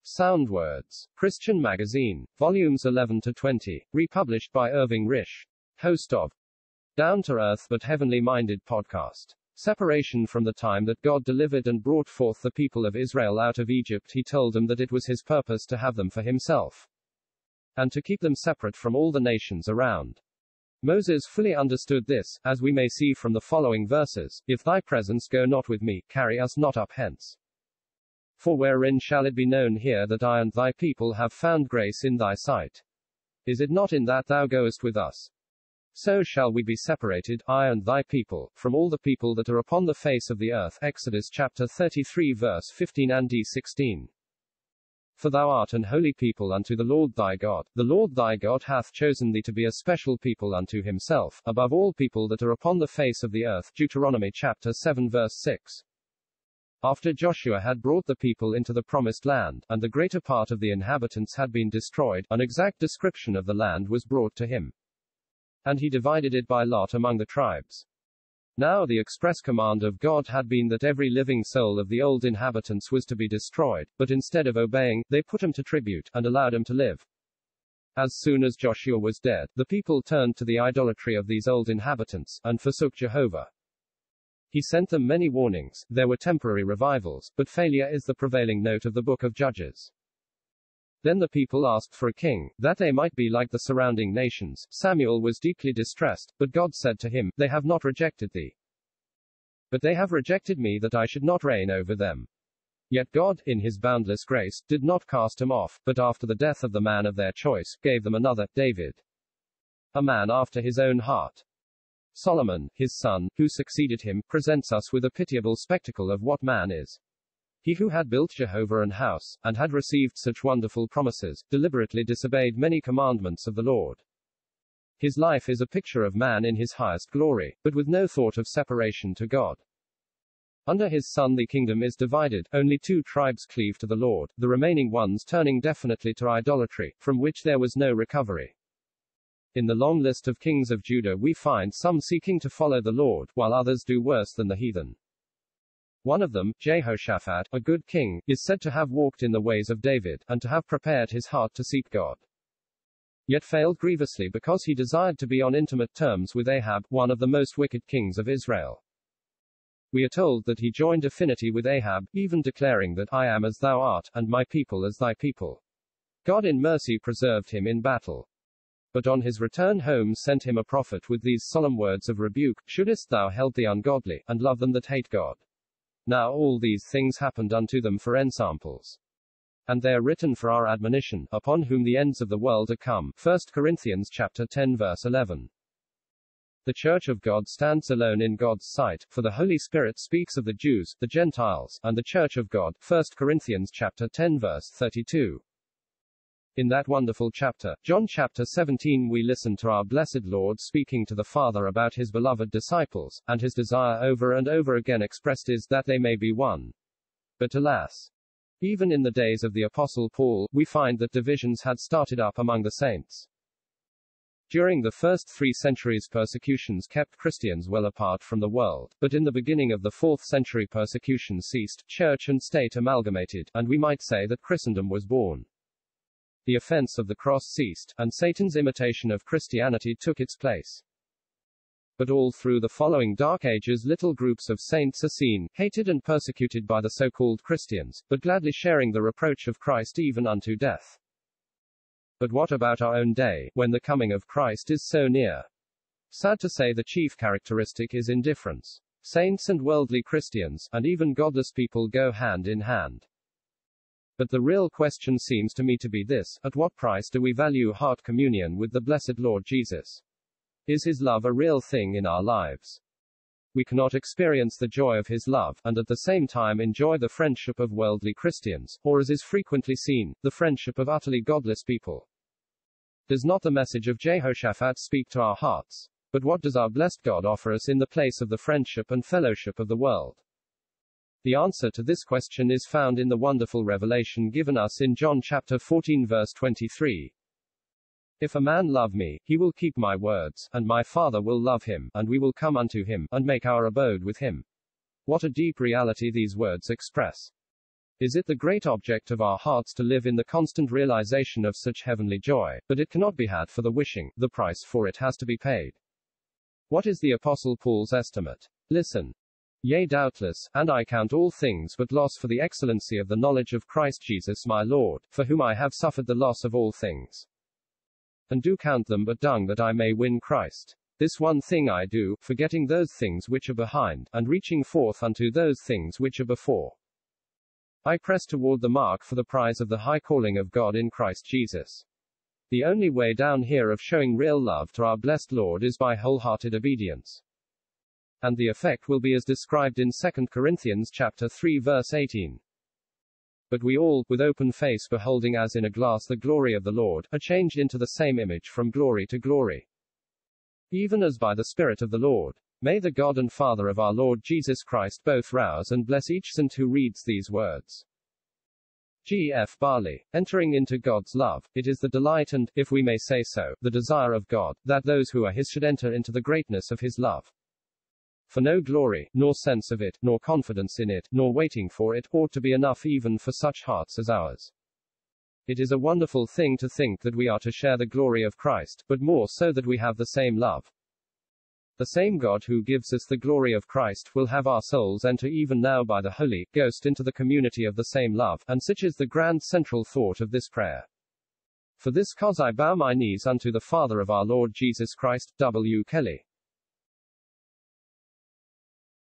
Sound Words. Christian Magazine. Volumes 11 to 20. Republished by Irving Risch. Host of Down to Earth but Heavenly Minded podcast. Separation from the time that God delivered and brought forth the people of Israel out of Egypt, he told them that it was his purpose to have them for himself, and to keep them separate from all the nations around. Moses fully understood this, as we may see from the following verses: If thy presence go not with me, carry us not up hence. For wherein shall it be known here that I and thy people have found grace in thy sight? Is it not in that thou goest with us? So shall we be separated, I and thy people, from all the people that are upon the face of the earth. Exodus chapter 33 verse 15 and 16. For thou art an holy people unto the Lord thy God. The Lord thy God hath chosen thee to be a special people unto himself, above all people that are upon the face of the earth. Deuteronomy chapter 7 verse 6. After Joshua had brought the people into the promised land, and the greater part of the inhabitants had been destroyed, an exact description of the land was brought to him, and he divided it by lot among the tribes. Now the express command of God had been that every living soul of the old inhabitants was to be destroyed, but instead of obeying, they put him to tribute, and allowed him to live. As soon as Joshua was dead, the people turned to the idolatry of these old inhabitants, and forsook Jehovah. He sent them many warnings. There were temporary revivals, but failure is the prevailing note of the book of Judges. Then the people asked for a king, that they might be like the surrounding nations. Samuel was deeply distressed, but God said to him, They have not rejected thee, but they have rejected me that I should not reign over them. Yet God, in his boundless grace, did not cast him off, but after the death of the man of their choice, gave them another, David, a man after his own heart. Solomon, his son, who succeeded him, presents us with a pitiable spectacle of what man is. He who had built Jehovah an house, and had received such wonderful promises, deliberately disobeyed many commandments of the Lord. His life is a picture of man in his highest glory, but with no thought of separation to God. Under his son the kingdom is divided, only 2 tribes cleave to the Lord, the remaining ones turning definitely to idolatry, from which there was no recovery. In the long list of kings of Judah we find some seeking to follow the Lord, while others do worse than the heathen. One of them, Jehoshaphat, a good king, is said to have walked in the ways of David, and to have prepared his heart to seek God, yet failed grievously because he desired to be on intimate terms with Ahab, one of the most wicked kings of Israel. We are told that he joined affinity with Ahab, even declaring that I am as thou art, and my people as thy people. God in mercy preserved him in battle, but on his return home sent him a prophet with these solemn words of rebuke: Shouldest thou help the ungodly, and love them that hate God? Now all these things happened unto them for ensamples, and they are written for our admonition, upon whom the ends of the world are come. 1 Corinthians chapter 10 verse 11. The Church of God stands alone in God's sight, for the Holy Spirit speaks of the Jews, the Gentiles, and the Church of God. 1 Corinthians chapter 10 verse 32. In that wonderful chapter, John chapter 17, we listen to our blessed Lord speaking to the Father about his beloved disciples, and his desire over and over again expressed is that they may be one. But alas, even in the days of the Apostle Paul, we find that divisions had started up among the saints. During the first 3 centuries persecutions kept Christians well apart from the world, but in the beginning of the 4th century persecution ceased, church and state amalgamated, and we might say that Christendom was born. The offense of the cross ceased, and Satan's imitation of Christianity took its place. But all through the following dark ages little groups of saints are seen, hated and persecuted by the so-called Christians, but gladly sharing the reproach of Christ even unto death. But what about our own day, when the coming of Christ is so near? Sad to say, the chief characteristic is indifference. Saints and worldly Christians, and even godless people go hand in hand. But the real question seems to me to be this: at what price do we value heart communion with the blessed Lord Jesus? Is his love a real thing in our lives? We cannot experience the joy of his love, and at the same time enjoy the friendship of worldly Christians, or as is frequently seen, the friendship of utterly godless people. Does not the message of Jehoshaphat speak to our hearts? But what does our blessed God offer us in the place of the friendship and fellowship of the world? The answer to this question is found in the wonderful revelation given us in John chapter 14 verse 23. If a man love me, he will keep my words, and my Father will love him, and we will come unto him, and make our abode with him. What a deep reality these words express. Is it the great object of our hearts to live in the constant realization of such heavenly joy, but it cannot be had for the wishing, the price for it has to be paid. What is the Apostle Paul's estimate? Listen. Yea, doubtless, and I count all things but loss for the excellency of the knowledge of Christ Jesus my Lord, for whom I have suffered the loss of all things. And do count them but dung that I may win Christ. This one thing I do, forgetting those things which are behind, and reaching forth unto those things which are before. I press toward the mark for the prize of the high calling of God in Christ Jesus. The only way down here of showing real love to our blessed Lord is by wholehearted obedience. And the effect will be as described in 2 Corinthians chapter 3 verse 18. But we all, with open face beholding as in a glass the glory of the Lord, are changed into the same image from glory to glory. Even as by the Spirit of the Lord. May the God and Father of our Lord Jesus Christ both rouse and bless each saint who reads these words. G. F. Barley. Entering into God's love, it is the delight and, if we may say so, the desire of God, that those who are His should enter into the greatness of His love. For no glory, nor sense of it, nor confidence in it, nor waiting for it, ought to be enough even for such hearts as ours. It is a wonderful thing to think that we are to share the glory of Christ, but more so that we have the same love. The same God who gives us the glory of Christ will have our souls enter even now by the Holy Ghost into the community of the same love, and such is the grand central thought of this prayer. For this cause I bow my knees unto the Father of our Lord Jesus Christ. W. Kelly.